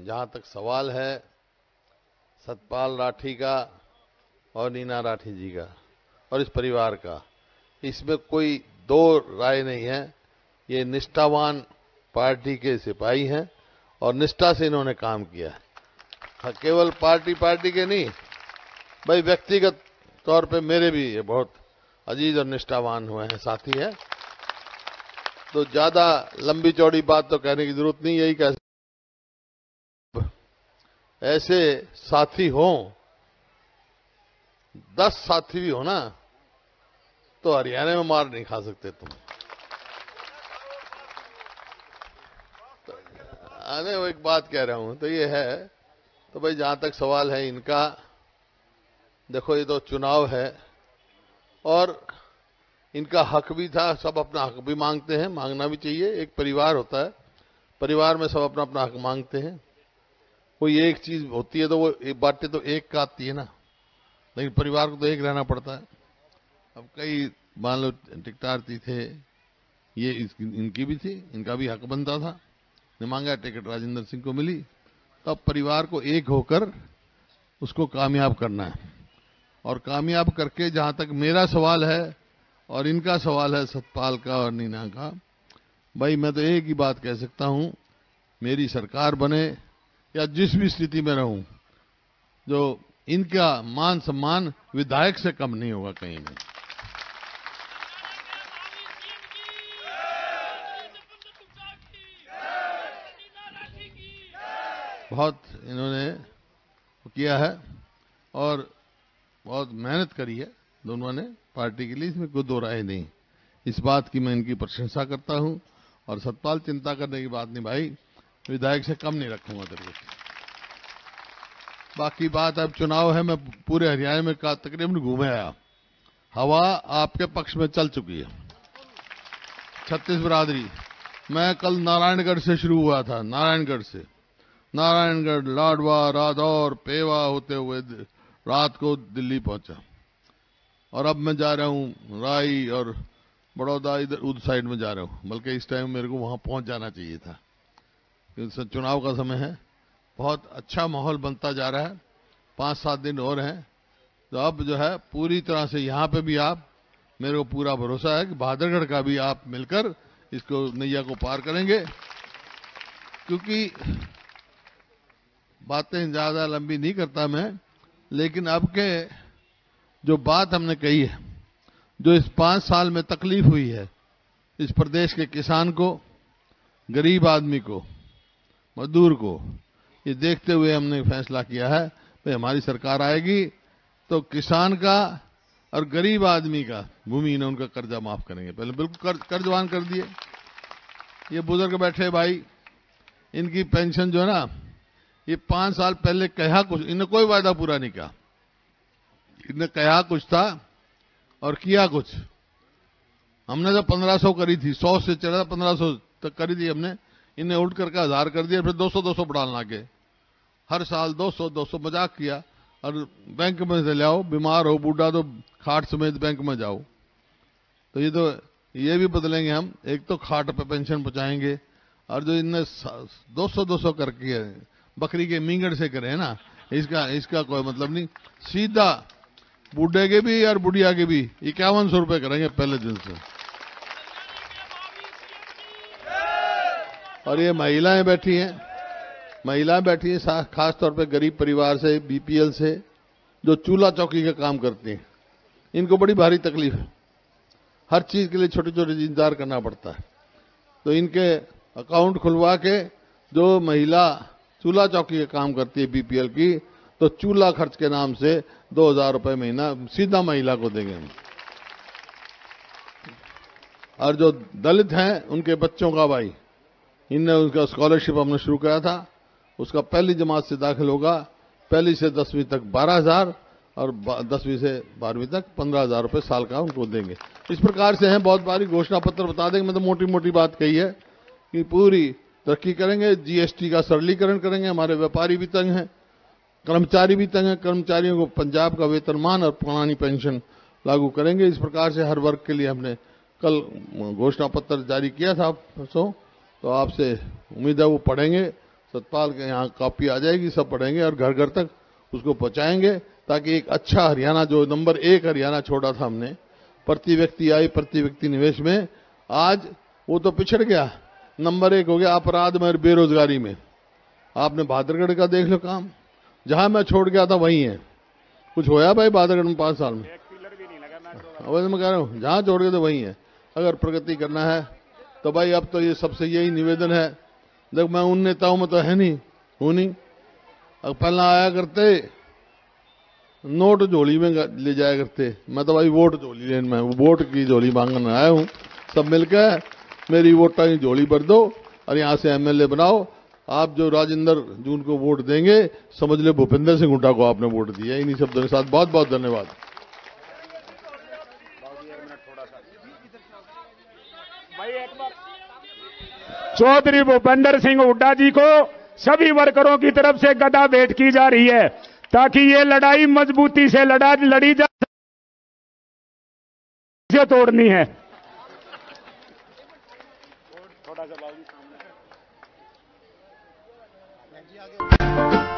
जहां तक सवाल है सतपाल राठी का और नीना राठी जी का और इस परिवार का, इसमें कोई दो राय नहीं है। ये निष्ठावान पार्टी के सिपाही हैं और निष्ठा से इन्होंने काम किया है। केवल पार्टी के नहीं भाई, व्यक्तिगत तौर पे मेरे भी ये बहुत अजीज और निष्ठावान हुए हैं, साथी है। तो ज्यादा लंबी चौड़ी बात तो कहने की जरूरत नहीं, यही कह ऐसे साथी हों, 10 साथी भी हो ना तो हरियाणा में मार नहीं खा सकते तुम। अरे वो एक बात कह रहा हूं तो ये है, तो भाई जहां तक सवाल है इनका, देखो ये तो चुनाव है और इनका हक भी था, सब अपना हक भी मांगते हैं, मांगना भी चाहिए। एक परिवार होता है, परिवार में सब अपना अपना हक मांगते हैं। कोई एक चीज होती है तो वो एक बातें तो एक का आती है ना, लेकिन परिवार को तो एक रहना पड़ता है। अब कई मान लो टिकटार्थी थे, ये इनकी भी थी, इनका भी हक बनता था, ने मांगा टिकट, राजेंद्र सिंह को मिली। तो अब परिवार को एक होकर उसको कामयाब करना है, और कामयाब करके जहां तक मेरा सवाल है और इनका सवाल है सतपाल का और नीना का, भाई मैं तो एक ही बात कह सकता हूं, मेरी सरकार बने या जिस भी स्थिति में रहूं, जो इनका मान सम्मान विधायक से कम नहीं होगा कहीं भी। बहुत इन्होंने किया है और बहुत मेहनत करी है दोनों ने पार्टी के लिए, इसमें कोई दो राय नहीं। इस बात की मैं इनकी प्रशंसा करता हूं। और सतपाल, चिंता करने की बात नहीं भाई, विधायक से कम नहीं रखूंगा तेरे को। बाकी बात, अब चुनाव है, मैं पूरे हरियाणा में तकरीबन घूमे आया, हवा आपके पक्ष में चल चुकी है। 36 बिरादरी, मैं कल नारायणगढ़ से शुरू हुआ था, नारायणगढ़, लाडवा, रादौर, पेवा होते हुए रात को दिल्ली पहुंचा, और अब मैं जा रहा हूं राई और बड़ौदा, इधर उस साइड में जा रहा हूं। बल्कि इस टाइम मेरे को वहां पहुंच जाना चाहिए था, क्योंकि चुनाव का समय है। बहुत अच्छा माहौल बनता जा रहा है, 5-7 दिन और हैं, तो अब जो है पूरी तरह से यहां पे भी आप, मेरे को पूरा भरोसा है कि बहादुरगढ़ का भी आप मिलकर इसको नैया को पार करेंगे। क्योंकि बातें ज्यादा लंबी नहीं करता मैं, लेकिन अब के जो बात हमने कही है, जो इस 5 साल में तकलीफ हुई है इस प्रदेश के किसान को, गरीब आदमी को, मजदूर को, ये देखते हुए हमने फैसला किया है भाई हमारी सरकार आएगी तो किसान का और गरीब आदमी का, भूमि ने उनका कर्जा माफ करेंगे। पहले बिल्कुल कर्जवान कर दिए। ये बुजुर्ग बैठे भाई, इनकी पेंशन जो है ना, ये 5 साल पहले कहा कुछ, इन्हें कोई वायदा पूरा नहीं किया। इन्हें कहा कुछ था और किया कुछ। हमने तो 1500 करी थी, 100 से चढ़ा 1500 तक करी थी हमने, इन्हें उल्ट करके 1000 कर दिया, फिर 200 बढ़ाने लगे। हर साल 200 मजाक किया, और बैंक में से ले आओ, बीमार हो बूढ़ा तो खाट समेत बैंक में जाओ। तो ये भी बदलेंगे हम, एक तो खाट पे पेंशन पहुंचाएंगे, और जो इनने 200 करके बकरी के मींगड़ से करे है ना, इसका कोई मतलब नहीं। सीधा बूढ़े के भी और बुढ़िया के भी 5100 रुपए करेंगे पहले दिन से। और ये महिलाएं बैठी हैं, खास तौर पे गरीब परिवार से, बीपीएल से, जो चूल्हा चौकी का काम करती हैं, इनको बड़ी भारी तकलीफ है। हर चीज के लिए छोटे छोटे इंतजार करना पड़ता है। तो इनके अकाउंट खुलवा के, जो महिला चूल्हा चौकी का काम करती है बीपीएल की, तो चूल्हा खर्च के नाम से 2000 रुपए महीना सीधा महिला को देंगे हम। और जो दलित हैं उनके बच्चों का, भाई इनने उनका स्कॉलरशिप हमने शुरू किया था, उसका पहली जमात से दाखिल होगा, पहली से 10वीं तक 12,000 और 10वीं से 12वीं तक 15,000 रुपए साल का उनको देंगे। इस प्रकार से हैं, बहुत बारी घोषणा पत्र बता देंगे। मैं तो मोटी मोटी बात कही है कि पूरी तरक्की करेंगे, जीएसटी का सरलीकरण करेंगे, हमारे व्यापारी भी तंग हैं, कर्मचारी भी तंग हैं, कर्मचारियों को पंजाब का वेतनमान और पुरानी पेंशन लागू करेंगे। इस प्रकार से हर वर्ग के लिए हमने कल घोषणा पत्र जारी किया था परसों, तो आपसे उम्मीद है वो पढ़ेंगे, सतपाल के यहाँ कॉपी आ जाएगी, सब पढ़ेंगे और घर घर तक उसको पहुंचाएंगे, ताकि एक अच्छा हरियाणा, जो नंबर 1 हरियाणा छोड़ा था हमने, प्रति व्यक्ति आय, प्रति व्यक्ति निवेश में, आज वो तो पिछड़ गया, नंबर 1 हो गया अपराध में और बेरोजगारी में। आपने बहादुरगढ़ का देख लो काम, जहां मैं छोड़ गया था वहीं है। कुछ होया भाई बहादुरगढ़ में 5 साल में? एक पिलर भी नहीं लगा। वैसे मैं कह रहा हूं, जहां छोड़ गए थे वहीं है। अगर प्रगति करना है तो भाई अब तो ये सबसे यही निवेदन है। देख, मैं उन नेताओं में तो है नहीं, हूं नहीं। अब पहला आया करते नोट झोली में ले जाया करते, मैं तो भाई वोट झोली लेने में, वोट की झोली मांगने आया हूं। सब मिलकर मेरी वोटा की झोली भर दो और यहां से एमएलए बनाओ। आप जो राजेंद्र जून को वोट देंगे, समझ ले भूपेंद्र सिंह हुड्डा को आपने वोट दिया। इन्हीं शब्दों के साथ बहुत बहुत धन्यवाद। चौधरी भूपेंद्र सिंह हुड्डा जी को सभी वर्करों की तरफ से गदा भेंट की जा रही है, ताकि ये लड़ाई मजबूती से लड़ी जा, से तोड़नी है। थोड़ा सा